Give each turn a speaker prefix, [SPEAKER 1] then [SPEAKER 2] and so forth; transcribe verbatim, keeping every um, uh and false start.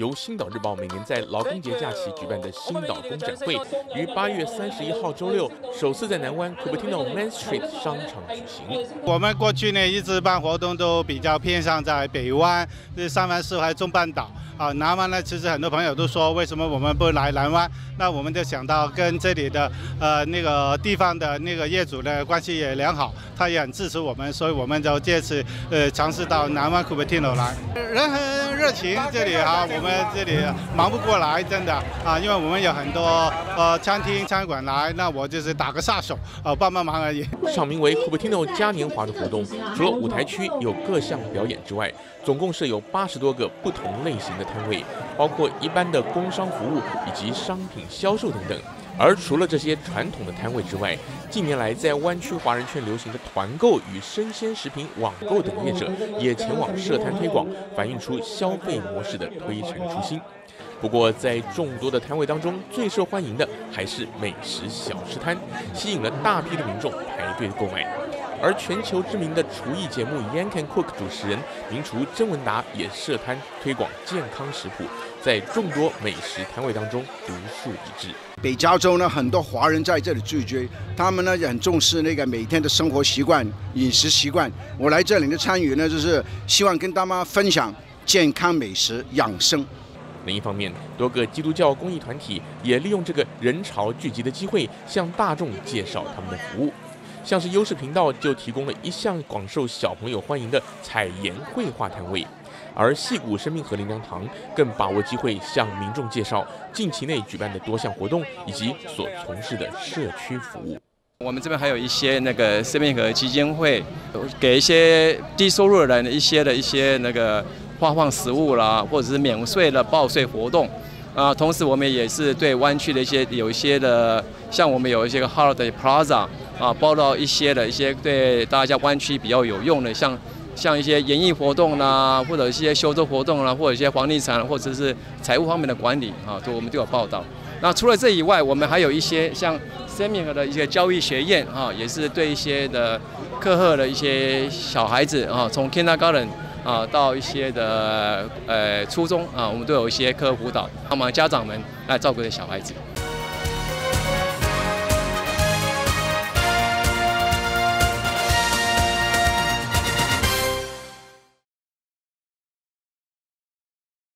[SPEAKER 1] 由星岛日报每年在劳工节假期举办的星岛工展会，于八月三十一号周六首次在南湾 Cupertino Main Street 商场举行。
[SPEAKER 2] 我们过去呢一直办活动都比较偏向在北湾、是三藩市还中半岛啊，南湾呢，其实很多朋友都说为什么我们不来南湾？那我们就想到跟这里的呃那个地方的那个业主呢关系也良好，他也很支持我们，所以我们就这次呃尝试到南湾 Cupertino 来，人很热情，这里哈、啊、我们这里忙不过来，真的啊，因为我们有很多呃餐厅餐馆来，那我就是打个下手啊帮帮忙而已。
[SPEAKER 1] 场名为 Cupertino 嘉年华的活动，除了舞台区有各项表演之外，总共设有八十多个不同类型的摊位，包括一般的工商服务以及商品销售等等。而除了这些传统的摊位之外，近年来在湾区华人圈流行的团购与生鲜食品网购等业者也前往设摊推广，反映出消费模式的推陈出新。不过，在众多的摊位当中，最受欢迎的还是美食小吃摊，吸引了大批的民众排队购买。而全球知名的厨艺节目《Yan Can Cook》主持人名厨曾文达也设摊推广健康食谱，在众多美食摊位当中独树一帜。
[SPEAKER 3] 北加州呢，很多华人在这里聚居，他们呢也很重视那个每天的生活习惯、饮食习惯。我来这里的参与呢，就是希望跟大家分享健康美食养生。
[SPEAKER 1] 另一方面，多个基督教公益团体也利用这个人潮聚集的机会，向大众介绍他们的服务。像是优视频道就提供了一项广受小朋友欢迎的彩颜绘画摊位，而矽谷生命河林良堂更把握机会向民众介绍近期内举办的多项活动以及所从事的社区服务。
[SPEAKER 4] 我们这边还有一些那个生命河基金会，给一些低收入的人一些的一些那个发放食物啦，或者是免税的报税活动。啊，同时我们也是对湾区的一些有一些的，像我们有一些个 Holiday Plaza 啊，包到一些的一些对大家湾区比较有用的，像像一些演艺活动啦，或者一些修州活动啦，或者一些房地产或者是财务方面的管理啊，都我们都有报道。那除了这以外，我们还有一些像 Seming 的一些教育学院啊，也是对一些的课后的一些小孩子啊，从 Kindergarten 啊，到一些的呃初中啊，我们都有一些课后辅导，帮忙家长们来照顾这小孩子。